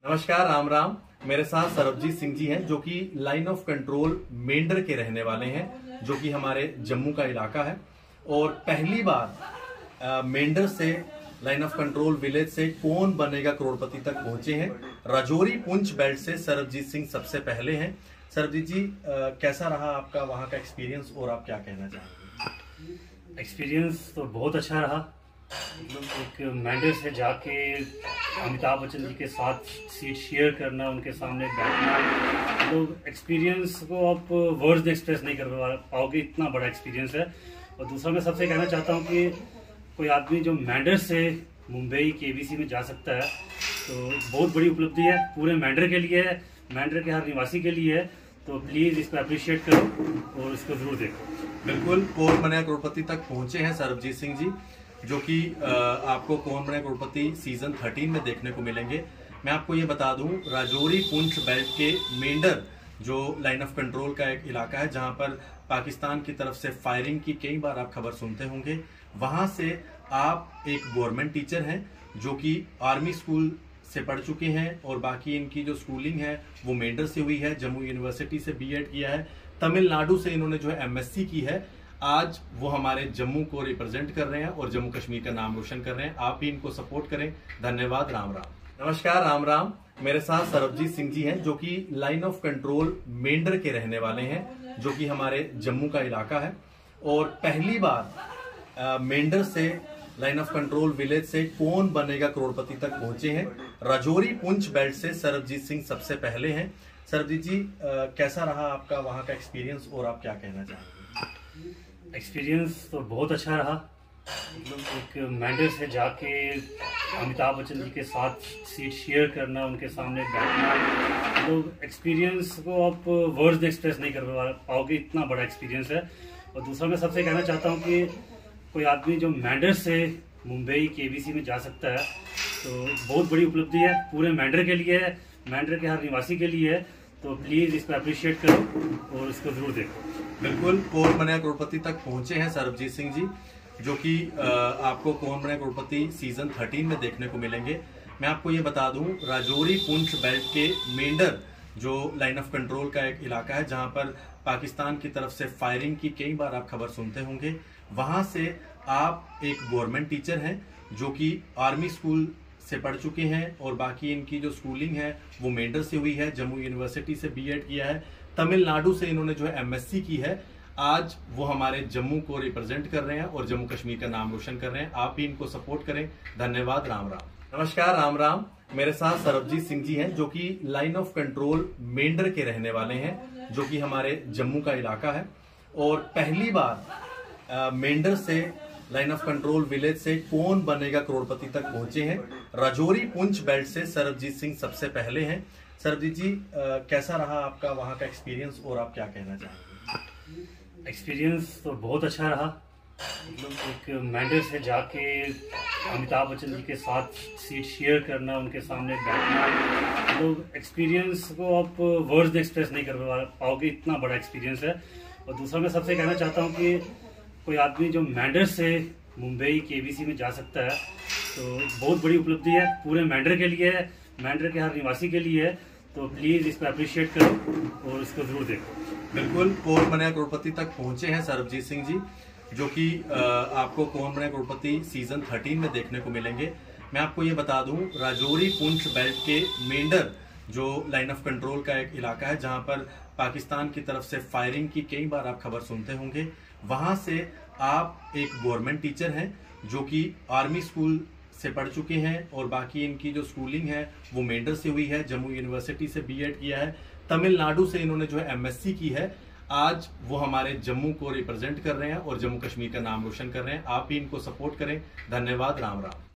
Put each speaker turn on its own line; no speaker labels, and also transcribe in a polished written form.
नमस्कार, राम राम। मेरे साथ सरबजीत सिंह जी हैं जो कि लाइन ऑफ कंट्रोल मेंढर के रहने वाले हैं, जो कि हमारे जम्मू का इलाका है। और पहली बार मेंढर से लाइन ऑफ कंट्रोल विलेज से कौन बनेगा करोड़पति तक पहुंचे हैं। राजौरी पुंछ बेल्ट से सरबजीत सिंह सबसे पहले हैं। सरबजीत जी, कैसा रहा आपका वहां का एक्सपीरियंस और आप क्या कहना चाहेंगे?
एक्सपीरियंस तो बहुत अच्छा रहा। एक मेंढर से जाके अमिताभ बच्चन जी के साथ सीट शेयर करना, उनके सामने बैठना, तो एक्सपीरियंस को आप वर्ड्स में एक्सप्रेस नहीं कर पाओगे, इतना बड़ा एक्सपीरियंस है। और दूसरा मैं सबसे कहना चाहता हूँ कि कोई आदमी जो मेंढर से मुंबई केबीसी में जा सकता है तो बहुत बड़ी उपलब्धि है, पूरे मेंढर के लिए है, मेंढर के हर निवासी के लिए है। तो प्लीज़ इसको अप्रिशिएट करो और इसको जरूर देखो।
बिल्कुल, कौन बनेगा करोड़पति तक पहुंचे हैं सरबजीत सिंह जी, जो कि आपको कौन बनेगा करोड़पति सीजन 13 में देखने को मिलेंगे। मैं आपको ये बता दूं, राजौरी पुंछ बेल्ट के मेंढर जो लाइन ऑफ कंट्रोल का एक इलाका है, जहां पर पाकिस्तान की तरफ से फायरिंग की कई बार आप खबर सुनते होंगे। वहां से आप एक गवर्नमेंट टीचर हैं जो कि आर्मी स्कूल से पढ़ चुके हैं और बाकी इनकी जो स्कूलिंग है वो मेंढर से हुई है। जम्मू यूनिवर्सिटी से बीएड किया है। तमिलनाडु से इन्होंने जो है एमएससी की है। आज वो हमारे जम्मू को रिप्रेजेंट कर रहे हैं और जम्मू कश्मीर का नाम रोशन कर रहे हैं। आप भी इनको सपोर्ट करें। धन्यवाद। राम राम। नमस्कार, राम राम। मेरे साथ सरबजीत सिंह जी हैं जो कि लाइन ऑफ कंट्रोल मेंढर के रहने वाले हैं, जो कि हमारे जम्मू का इलाका है। और पहली बार मेंढर से लाइन ऑफ कंट्रोल विलेज से कौन बनेगा करोड़पति तक पहुंचे हैं। राजौरी पुंछ बेल्ट से सरबजीत सिंह सबसे पहले हैं। सरबजीत जी, कैसा रहा आपका वहां का एक्सपीरियंस और आप क्या कहना चाहेंगे?
एक्सपीरियंस तो बहुत अच्छा रहा। एक मेंढर से जाके अमिताभ बच्चन जी के साथ सीट शेयर करना, उनके सामने बैठना, तो एक्सपीरियंस को आप वर्ड्स में एक्सप्रेस नहीं कर पाओगे, इतना बड़ा एक्सपीरियंस है। और दूसरा मैं सबसे कहना चाहता हूँ कि कोई आदमी जो मेंढर से मुंबई केबीसी में जा सकता है तो बहुत बड़ी उपलब्धि है, पूरे मेंढर के लिए है, मेंढर के हर निवासी के लिए है। तो प्लीज़ इसको अप्रिशिएट करो और इसको जरूर देखो।
बिल्कुल, कौन बनेगा करोड़पति तक पहुंचे हैं सरबजीत सिंह जी, जो कि आपको कौन बनेगा करोड़पति सीजन 13 में देखने को मिलेंगे। मैं आपको ये बता दूं, राजौरी पुंछ बेल्ट के मेंढर जो लाइन ऑफ कंट्रोल का एक इलाका है, जहां पर पाकिस्तान की तरफ से फायरिंग की कई बार आप खबर सुनते होंगे। वहां से आप एक गवर्नमेंट टीचर हैं जो कि आर्मी स्कूल से पढ़ चुके हैं और बाकी इनकी जो स्कूलिंग है वो मेंढर से हुई है। जम्मू यूनिवर्सिटी से बीएड किया है। तमिलनाडु से इन्होंने जो है एमएससी की है। आज वो हमारे जम्मू को रिप्रेजेंट कर रहे हैं और जम्मू कश्मीर का नाम रोशन कर रहे हैं। आप भी इनको सपोर्ट करें। धन्यवाद। राम राम। नमस्कार, राम राम। मेरे साथ सरबजीत सिंह जी हैं जो कि लाइन ऑफ कंट्रोल मेंढर के रहने वाले हैं, जो कि हमारे जम्मू का इलाका है। और पहली बार मेंढर से लाइन ऑफ कंट्रोल विलेज से कौन बनेगा करोड़पति तक पहुंचे हैं। राजौरी पुंछ बेल्ट से सरबजीत सिंह सबसे पहले हैं। सरबजीत जी, कैसा रहा आपका वहां का एक्सपीरियंस और आप क्या कहना चाहेंगे?
एक्सपीरियंस तो बहुत अच्छा रहा। एक मेंढर से जाके अमिताभ बच्चन जी के साथ सीट शेयर करना, उनके सामने बैठना, तो एक्सपीरियंस को आप वर्ड्स में एक्सप्रेस नहीं कर पाओगे, इतना बड़ा एक्सपीरियंस है। और दूसरा मैं सबसे कहना चाहता हूँ कि कोई आदमी जो मेंढर से मुंबई केबीसी में जा सकता है तो बहुत बड़ी उपलब्धि है, पूरे मेंढर के लिए है, मेंढर के हर निवासी के लिए है। तो प्लीज़ इसको अप्रिशिएट करो और इसको जरूर देखो।
बिल्कुल, कौन बनेगा करोड़पति तक पहुंचे हैं सरबजीत सिंह जी, जो कि आपको कौन बनेगा करोड़पति सीजन 13 में देखने को मिलेंगे। मैं आपको ये बता दूं, राजौरी पुंछ बेल्ट के मेंढर जो लाइन ऑफ कंट्रोल का एक इलाका है, जहां पर पाकिस्तान की तरफ से फायरिंग की कई बार आप खबर सुनते होंगे। वहां से आप एक गवर्नमेंट टीचर हैं जो कि आर्मी स्कूल से पढ़ चुके हैं और बाकी इनकी जो स्कूलिंग है वो मेंढर से हुई है। जम्मू यूनिवर्सिटी से बीएड किया है। तमिलनाडु से इन्होंने जो है एमएससी की है। आज वो हमारे जम्मू को रिप्रेजेंट कर रहे हैं और जम्मू कश्मीर का नाम रोशन कर रहे हैं। आप भी इनको सपोर्ट करें। धन्यवाद। राम राम।